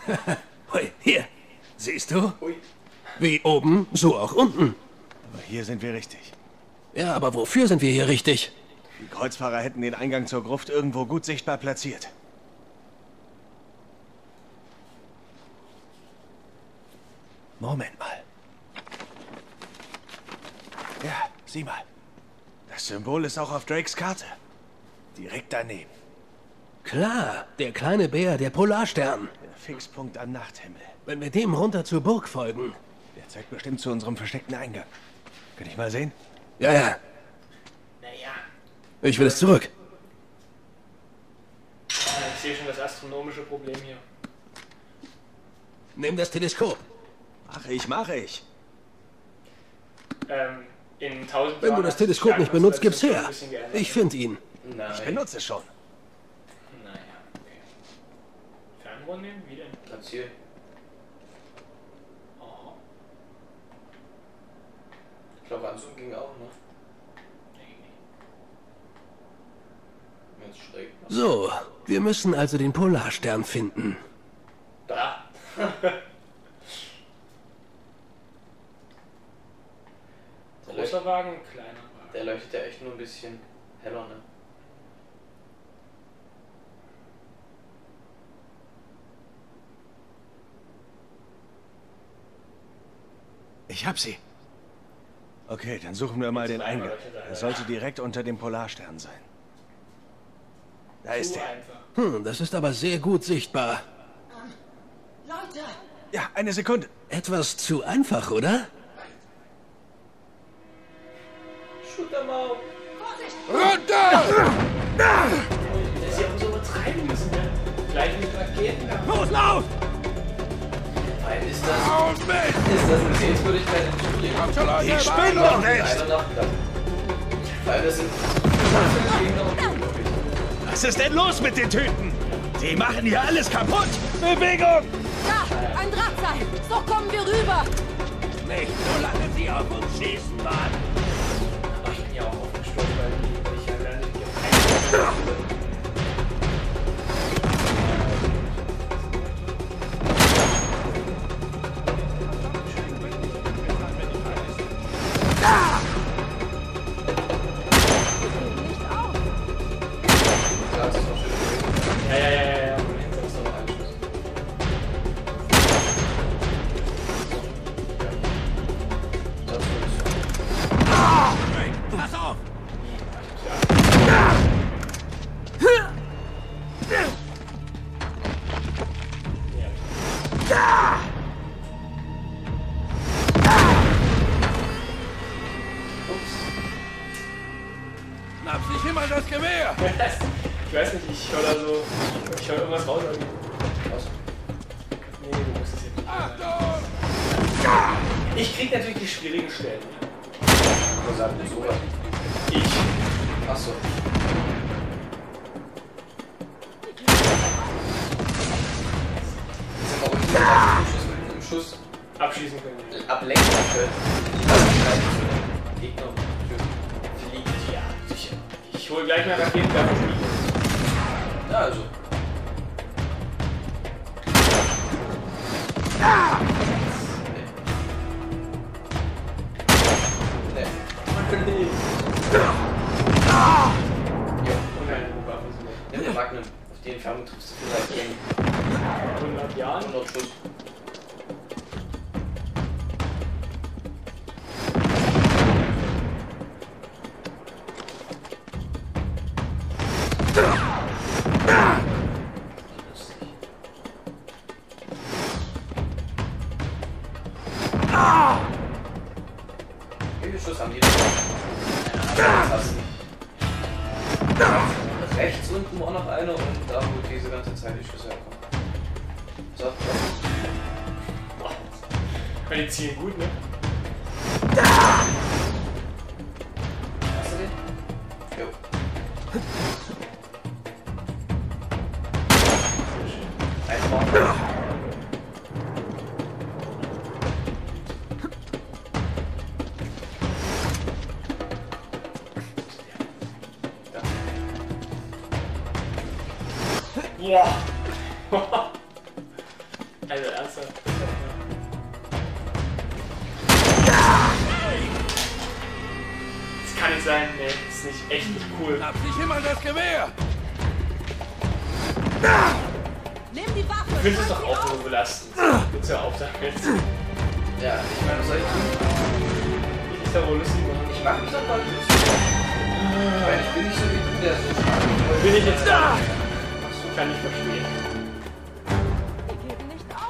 Hui, hier. Siehst du? Ui. Wie oben, so auch unten. Aber hier sind wir richtig. Ja, aber wofür sind wir hier richtig? Die Kreuzfahrer hätten den Eingang zur Gruft irgendwo gut sichtbar platziert. Moment mal. Ja, sieh mal. Das Symbol ist auch auf Drakes Karte. Direkt daneben. Klar, der kleine Bär, der Polarstern. Der Fixpunkt am Nachthimmel. Wenn wir dem runter zur Burg folgen. Der zeigt bestimmt zu unserem versteckten Eingang. Kann ich mal sehen? Ja, ja. Naja. Ich will es zurück. Ich sehe schon das astronomische Problem hier. Nimm das Teleskop. Mach ich. In 1000 Wenn du Jahren das hat sich Teleskop die nicht benutzt, gib's Konstellation her. ein bisschen geändert. Ich finde ihn. Nein. Ich benutze es schon. Naja, okay. Fernrohr nehmen? Wie denn? Platzier. Oh. Ich glaube, Anzug ging auch, ne? Nee. Jetzt schräg. So, wir müssen also den Polarstern finden. Da. Großer Wagen, kleiner Wagen. Der leuchtet ja echt nur ein bisschen heller, ne? Ich hab sie. Okay, dann suchen wir mal den Eingang. Er sollte direkt unter dem Polarstern sein. Da ist Zu er. einfach. Das ist aber sehr gut sichtbar. Leute! Ja, eine Sekunde. Etwas zu einfach, oder? Shoot em out! Vorsicht! Das hier auch so übertreiben müssen, ne? Gleich mit Raketen. Los, lauf! Vor allem ist das eine Sehenswürdigkeit in Studien. Ich spinne doch nicht. Einer nachgedacht. Vor allem das sind Gegner und unglaublich. Was ist denn los mit den Typen? Die machen hier alles kaputt. Bewegung! Da! Ein Drahtseil! So kommen wir rüber! Nicht, solange sie auf uns schießen, Mann! Aber ich bin ja auch aufgestoßen, weil ich ja leider nicht Nicht auf! Ja, das ist noch schön. Ja. Das ist noch ein Schuss. Das ist Pass auf! Schnapp sich immer das Gewehr! Ich weiß nicht, ich höre da so. Ich höre irgendwas raus. Aber was? nee, du musst es jetzt nicht. Achtung! Ich krieg natürlich die schwierigen Stellen. Was sagt denn sowas? Ich. Achso. Jetzt haben wir auch nicht im Schuss Abschießen können. ablenken können. Gegner fliegt. Ja, sicher. Ich hole gleich mal Raketenwerfer. Ja, also. Nee. Nee. Ja. Und eine Waffe so. Nimm den Magnum. Auf die Entfernung triffst du vielleicht in 100 Jahren. 100 Schuss. Wie viel Schuss haben die denn? Ja, das hast du. Rechts unten war noch einer und da, wo diese ganze Zeit die Schüsse herkommen. So, Weil die zielen gut, ne? hast du den? Jo. Einfach. Boah! Also ernsthaft. Das kann nicht sein, nee, das ist nicht echt nicht cool. Hab nicht immer das Gewehr! Nimm die Waffe! Ich finde es doch auch nur belastend. Gibt's ja auch damit. Ja, ich meine, was soll ich tun? Ich da wohl lustig machen. Ich mag mich doch mal lustig. Ich meine, ich bin nicht so wie du, der so stark Bin ich jetzt da? Kann ich verstehen. Wir geben nicht auf!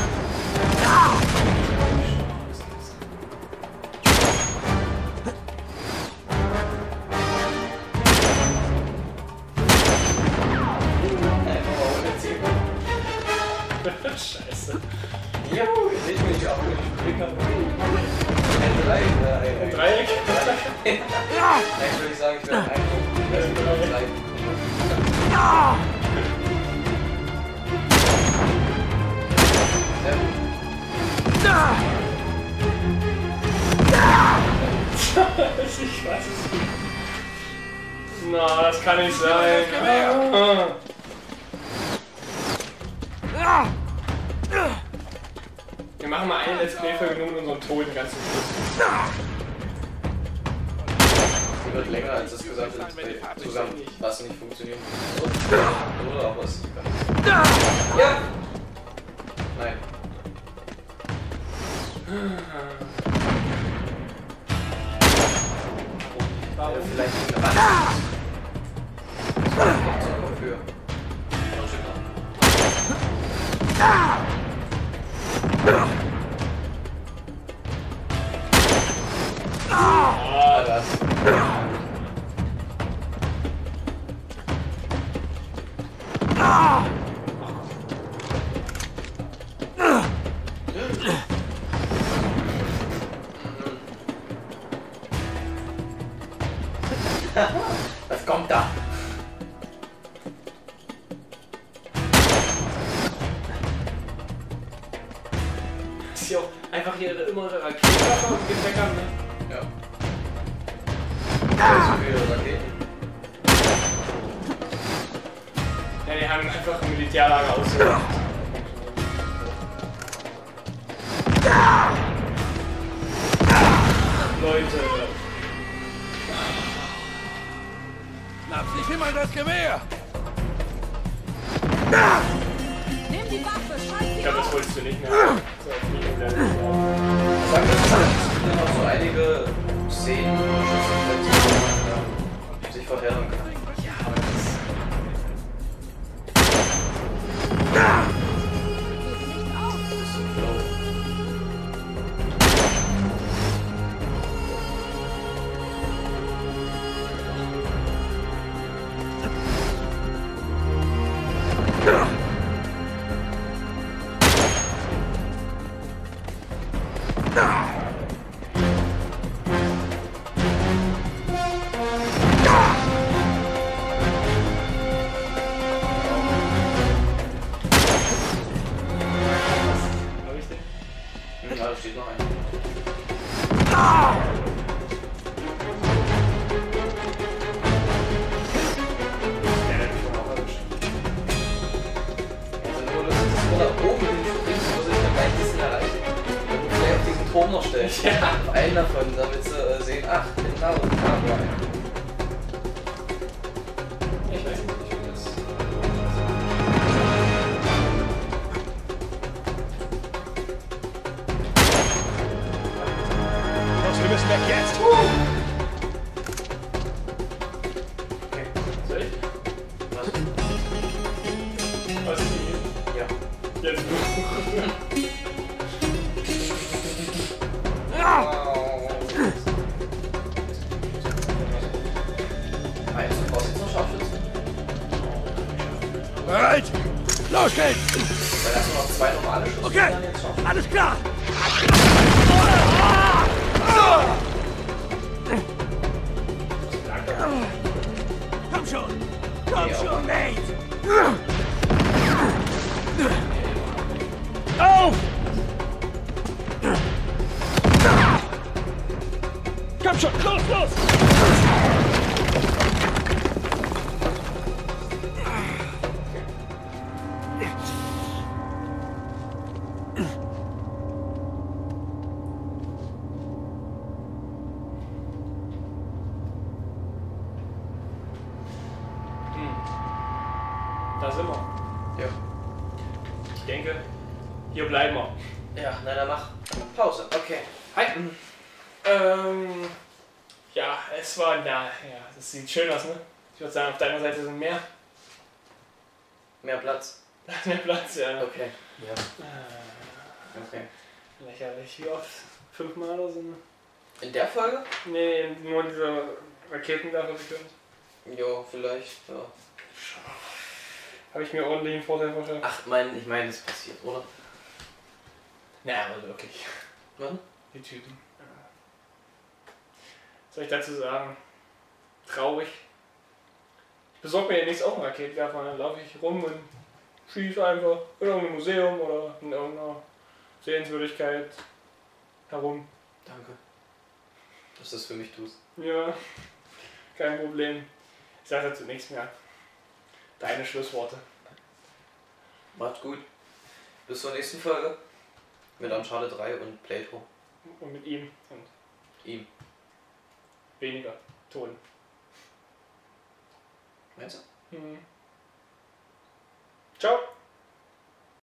Scheiße. Ja, ihr seht mich auch, wenn ich Blick habe. Ein Dreieck? Eigentlich würde ich sagen, ich werde ein Dreieck. Sehr gut. Ich weiß es nicht. Na, das kann nicht sein. Wir machen mal eine Let's Play-Folge nur mit unserem Toten ganz zum Schluss. Die wird länger als das gesamte zusammen, was nicht funktioniert. Oder auch was. Ja! Nein. Warum? Vielleicht eine Wand. Das war nicht so dafür. Das. Was kommt da? Das ist ja auch einfach hier immer Raketenwerfer und Gepäck haben, ne? Ja. So viele Raketen. Ja, die haben einfach ein Militärlager ausgesucht. Leute. Schnapp sich immer das Gewehr! Nimm die Waffe! Schalt Ich sie glaube, das auf! wolltest du nicht mehr. So, auf mich und dann. Sag das, es gibt noch so einige Szenen, die sich verheddern können. Ja, aber das. Wir geben nicht auf! Das ist ein Flow. Hab ich den? Ja, da steht noch ein. Ja, der hat mich schon auch erwischt. Also nur, dass du nach oben springst, muss ich dann gleich ein bisschen erreichen. Wenn du vielleicht auf diesen Turm noch stellst. Ja. Auf einen davon, damit sie sehen, ach, genau, da war ein. Ich weiß nicht, wie das. Los, wir müssen weg jetzt! Okay. Soll ich? Was? Was ist die? Ja. Jetzt du. Meinst du, brauchst jetzt noch Scharfschützen? Bereit! Los geht's! Weil das nur noch 2 normale Schüsse Okay. und dann jetzt Scharfschützen. Alles klar! Komm schon! Komm schon, Nate! Auf! Komm schon, los, los! Da sind wir. Ja. Ich denke, hier bleiben wir. Ja, na dann mach Pause. Okay. Hi. Ja, es war, ja, das sieht schön aus, ne? Ich würde sagen, auf deiner Seite sind mehr. Mehr Platz. Mehr Platz, ja. Okay. Ja. Okay. Lächerlich, wie oft? 5-mal oder so, ne? In der Folge? Nee, nur diese Raketenwerfer-Sequenz. Jo, vielleicht, ja. Habe ich mir ordentlich einen Vorteil verschafft. Ach, ich meine, es passiert, oder? Na, also wirklich. Wann? Die Typen. Was soll ich dazu sagen? Traurig. Ich besorge mir ja nichts auf einen Raketenwerfer, dann laufe ich rum und schieße einfach in irgendeinem Museum oder in irgendeiner Sehenswürdigkeit herum. Danke, dass du das für mich tust. Ja, kein Problem. Ich sage dazu nichts mehr. Deine Schlussworte. Macht's gut. Bis zur nächsten Folge. Mit Uncharted 3 und Playthrough. Und mit ihm und Ihm. weniger Ton. Meinst du? Ciao.